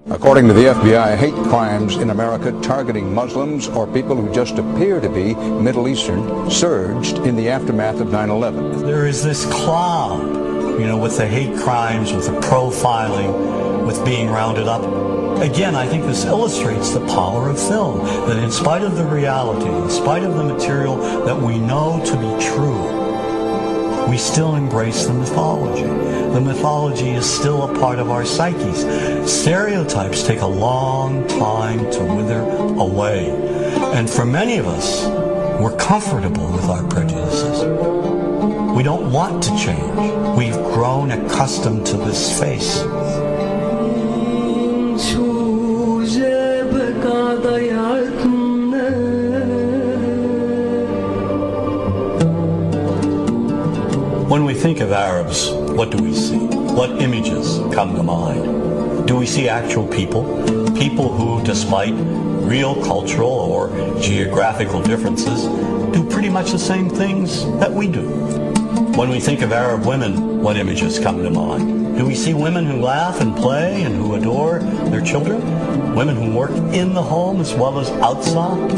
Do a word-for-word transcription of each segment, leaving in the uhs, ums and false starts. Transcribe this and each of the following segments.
According to the F B I, hate crimes in America targeting Muslims or people who just appear to be Middle Eastern surged in the aftermath of nine eleven. There is this cloud, you know, with the hate crimes, with the profiling, with being rounded up. Again, I think this illustrates the power of film, that in spite of the reality, in spite of the material that we know to be true, we still embrace the mythology. The mythology is still a part of our psyches. Stereotypes take a long time to wither away. And for many of us, we're comfortable with our prejudices. We don't want to change. We've grown accustomed to this face. When we think of Arabs, what do we see? What images come to mind? Do we see actual people? People who, despite real cultural or geographical differences, do pretty much the same things that we do. When we think of Arab women, what images come to mind? Do we see women who laugh and play and who adore their children? Women who work in the home as well as outside?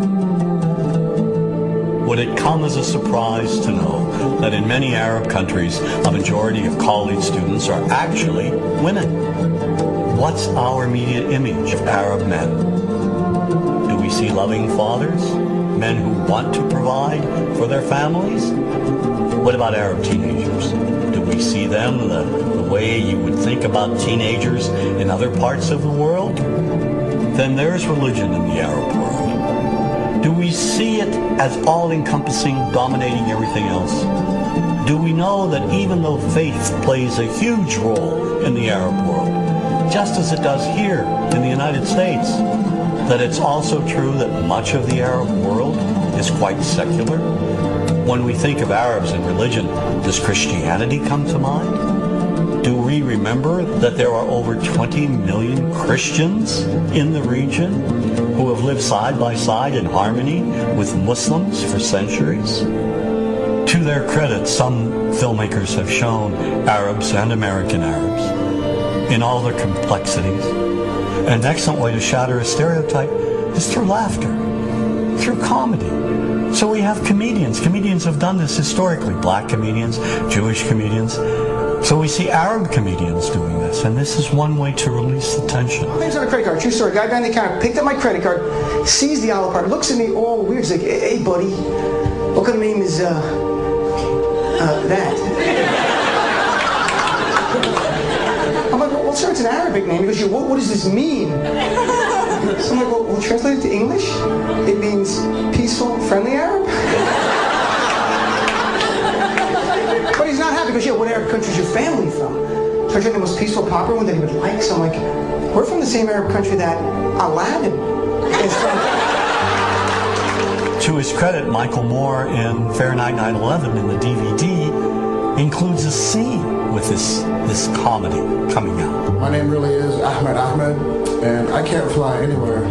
Would it come as a surprise to know that in many Arab countries, a majority of college students are actually women? What's our immediate image of Arab men? Do we see loving fathers? Men who want to provide for their families? What about Arab teenagers? Do we see them the, the way you would think about teenagers in other parts of the world? Then there's religion in the Arab world. Do we see it as all-encompassing, dominating everything else? Do we know that even though faith plays a huge role in the Arab world, just as it does here in the United States, that it's also true that much of the Arab world is quite secular? When we think of Arabs and religion, does Christianity come to mind? Do we remember that there are over twenty million Christians in the region who have lived side by side in harmony with Muslims for centuries? To their credit, some filmmakers have shown Arabs and American Arabs in all their complexities. An excellent way to shatter a stereotype is through laughter, through comedy. So we have comedians. Comedians have done this historically. Black comedians, Jewish comedians. So we see Arab comedians doing this, and this is one way to release the tension. My name's on a credit card, true story. Guy behind the counter picked up my credit card, sees the envelope card, looks at me all weird. He's like, hey, hey buddy, what kind of name is, uh, uh, that? I'm like, well, sir, it's an Arabic name. He goes, what, what does this mean? So I'm like, well, we'll translate it to English. It means peaceful, friendly Arab. But he's not happy because, yeah, what Arab country is your family from? So I tried the most peaceful, popular one that he would like. So I'm like, we're from the same Arab country that Aladdin is from. To his credit, Michael Moore in Fahrenheit nine eleven in the D V D includes a scene with this, this comedy coming out. My name really is Ahmed Ahmed, and I can't fly anywhere.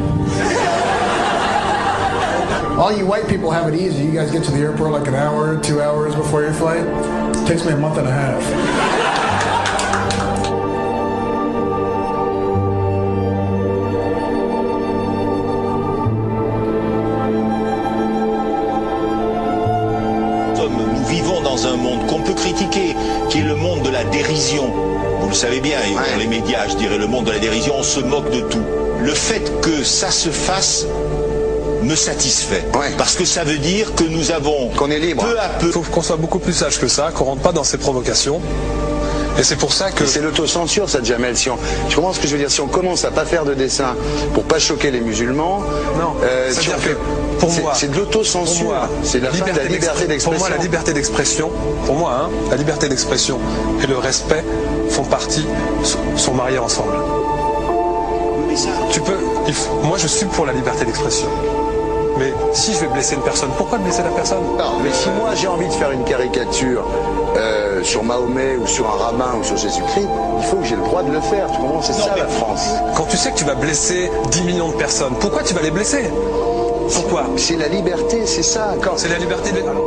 All you white people have it easy. You guys get to the airport like an hour, two hours before your flight. It takes me a month and a half. Nous vivons dans un monde qu'on peut critiquer, qui est le monde de la dérision. Vous le savez bien, et dans les médias, je dirais, le monde de la dérision, on se moque de tout. Le fait que ça se fasse me satisfait. Ouais. Parce que ça veut dire que nous avons, qu'on est libre, peu à peu... Il faut qu'on soit beaucoup plus sage que ça, qu'on rentre pas dans ces provocations. Et c'est pour ça que... C'est l'autocensure, ça, Jamel. Si on... Tu comprends ce que je veux dire? Si on commence à pas faire de dessin pour pas choquer les musulmans... Non, euh, c'est-à-dire fait... que pour moi... C'est de l'autocensure. C'est la fin de la liberté d'expression. Pour moi, la liberté d'expression, pour moi, hein, la liberté d'expression et le respect font partie, sont mariés ensemble. Mais ça... Tu peux... Il faut... Moi, je suis pour la liberté d'expression. Mais si je vais blesser une personne, pourquoi blesser la personne? Non, mais si moi j'ai envie de faire une caricature euh, sur Mahomet ou sur un rabbin ou sur Jésus-Christ, il faut que j'ai le droit de le faire. Tu comprends? C'est ça la France. Quand tu sais que tu vas blesser dix millions de personnes, pourquoi tu vas les blesser? Pourquoi? C'est la liberté, c'est ça. Quand... C'est la liberté de... Alors...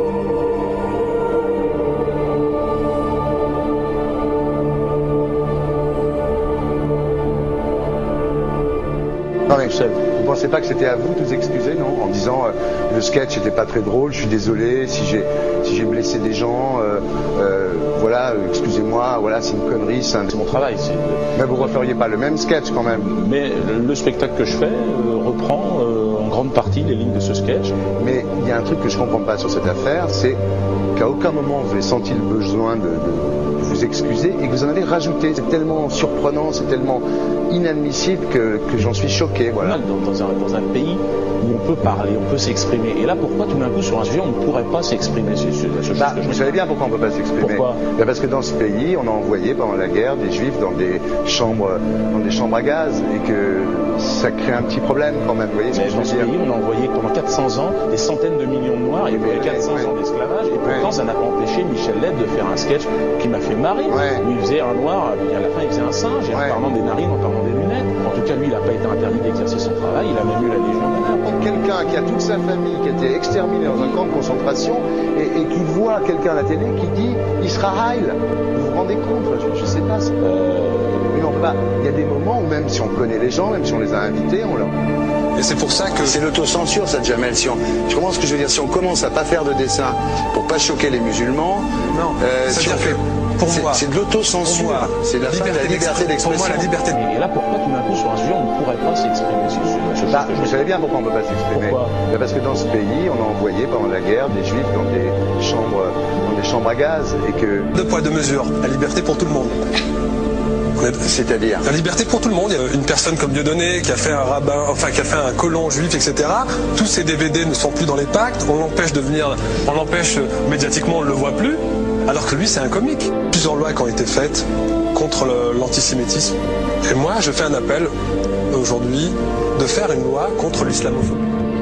Non mais tout seul. vous pensez pas que c'était à vous de vous excuser, non? En disant euh, le sketch n'était pas très drôle, je suis désolé si j'ai si j'ai blessé des gens, euh, euh, voilà, excusez-moi, voilà, c'est une connerie, c'est un... mon travail. Mais vous referiez pas le même sketch quand même? Mais le, le spectacle que je fais euh, reprend euh, en grande partie les lignes de ce sketch. Mais il y a un truc que je comprends pas sur cette affaire, c'est qu'à aucun moment vous avez senti le besoin de, de, de vous excuser et que vous en avez rajouté. C'est tellement surprenant, c'est tellement inadmissible que, que j'en suis choqué. Voilà. Dans, dans, un, dans un pays où on peut parler, on peut s'exprimer. Et là, pourquoi tout d'un coup sur un sujet on ne pourrait pas s'exprimer sur, sur, sur bah, Vous savez bien pourquoi on ne peut pas s'exprimer. Pourquoi? Bah parce que dans ce pays, on a envoyé pendant la guerre des juifs dans des chambres, dans des chambres à gaz et que ça crée un petit problème quand même. Vous voyez ce que je veux dire? Dans ce pays, on a envoyé pendant quatre cents ans des centaines de millions de Noirs. Il y avait quatre cents ouais. ans d'esclavage et pourtant ouais. ça n'a pas empêché Michel Leb de faire un sketch qui m'a fait marrer. Ouais. Où il faisait un noir, et à la fin il faisait un singe, et ouais. en parlant des narines, en parlant des lunettes. En tout cas, lui, il n'a pas été interdit d'exercer son travail, il a même eu la Légion d'honneur. Quelqu'un qui a toute sa famille qui a été exterminé dans un camp de concentration et, et qui voit quelqu'un à la télé qui dit Israël, vous vous rendez compte? Je ne sais pas. Euh... Mais non, pas. Il y a des moments où même si on connaît les gens, même si on les a invités, on leur... Et c'est pour ça que... C'est l'autocensure, ça, Jamel. Si on... Je comprends ce que je veux dire. Si on commence à pas faire de dessin pour pas choquer les musulmans... Non, euh, si c'est-à-dire fait... que pour moi... C'est de l'autocensure. C'est la, la liberté d'expression. Pour moi, la liberté... Et là, pourquoi tout d'un coup, sur un sujet, on ne pourrait pas s'exprimer sur ce sujet? Bah, vous savez bien pourquoi on ne peut pas s'exprimer. Pourquoi? Bah, parce que dans ce pays, on a envoyé pendant la guerre des juifs dans des chambres, dans des chambres à gaz et que... Deux poids, deux mesures. La liberté pour tout le monde. C'est-à-dire la liberté pour tout le monde. Il y a une personne comme Dieudonné qui a fait un rabbin, enfin qui a fait un colon juif, et cetera. Tous ces D V D ne sont plus dans les pactes. On l'empêche de venir, on l'empêche médiatiquement, on ne le voit plus. Alors que lui, c'est un comique. Plusieurs lois qui ont été faites contre l'antisémitisme. Et moi, je fais un appel aujourd'hui de faire une loi contre l'islamophobie.